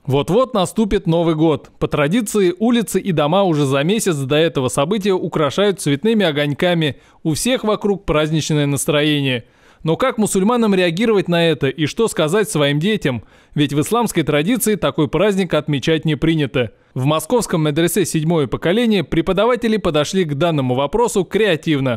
Вот-вот наступит Новый год. По традиции, улицы и дома уже за месяц до этого события украшают цветными огоньками. У всех вокруг праздничное настроение. Но как мусульманам реагировать на это и что сказать своим детям? Ведь в исламской традиции такой праздник отмечать не принято. В московском медресе «Седьмое поколение» преподаватели подошли к данному вопросу креативно.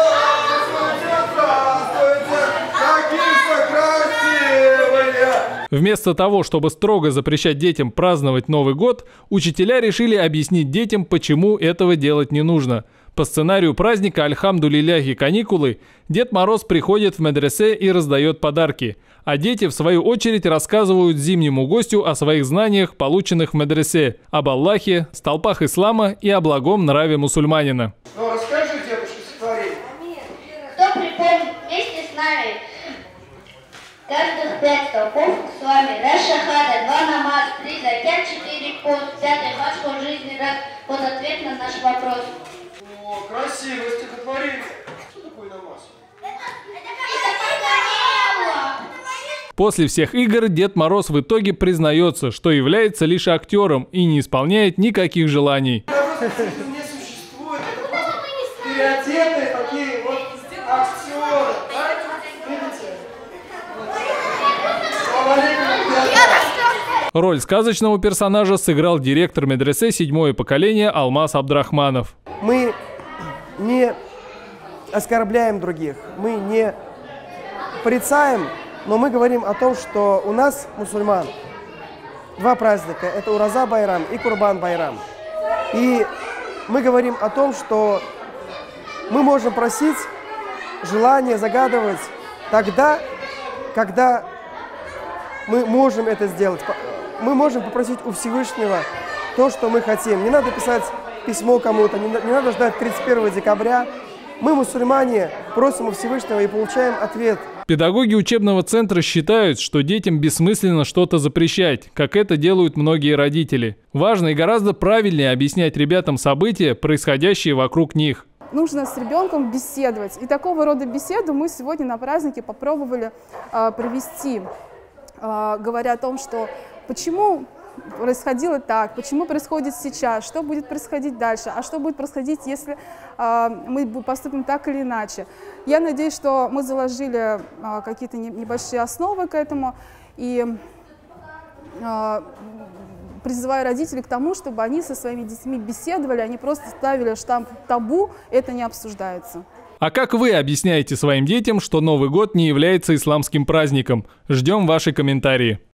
Вместо того, чтобы строго запрещать детям праздновать Новый год, учителя решили объяснить детям, почему этого делать не нужно. По сценарию праздника «Альхамдулилляхи каникулы» Дед Мороз приходит в медресе и раздает подарки, а дети, в свою очередь, рассказывают зимнему гостю о своих знаниях, полученных в медресе, об Аллахе, столпах ислама и о благом нраве мусульманина. Ну, расскажи, дедушка, сотворение. Кто припомнит вместе с нами каждых 5 столпов с вами? Раз шахада, 2 намаз, 3 закят, 4 пост, 5 хадж по жизни, раз. Вот ответ на наш вопрос. О, красивое стихотворение. Что такое намаз? После всех игр Дед Мороз в итоге признается, что является лишь актером и не исполняет никаких желаний. Не существует. Это просто переодетые такие вот актеры. Видите? Роль сказочного персонажа сыграл директор медресе «Седьмое поколение» Алмаз Абдрахманов. Мы не оскорбляем других, мы не порицаем, но мы говорим о том, что у нас, мусульман, 2 праздника. Это Ураза Байрам и Курбан Байрам. И мы говорим о том, что мы можем просить желание, загадывать тогда, когда мы можем это сделать. Мы можем попросить у Всевышнего то, что мы хотим. Не надо писать письмо кому-то, не надо ждать 31 декабря. Мы, мусульмане, просим у Всевышнего и получаем ответ. Педагоги учебного центра считают, что детям бессмысленно что-то запрещать, как это делают многие родители. Важно и гораздо правильнее объяснять ребятам события, происходящие вокруг них. Нужно с ребенком беседовать. И такого рода беседу мы сегодня на празднике попробовали провести, говоря о том, что почему происходило так, почему происходит сейчас, что будет происходить дальше, а что будет происходить, если мы поступим так или иначе. Я надеюсь, что мы заложили какие-то небольшие основы к этому и призываю родителей к тому, чтобы они со своими детьми беседовали, они просто ставили штамп «табу», это не обсуждается. А как вы объясняете своим детям, что Новый год не является исламским праздником? Ждем ваши комментарии.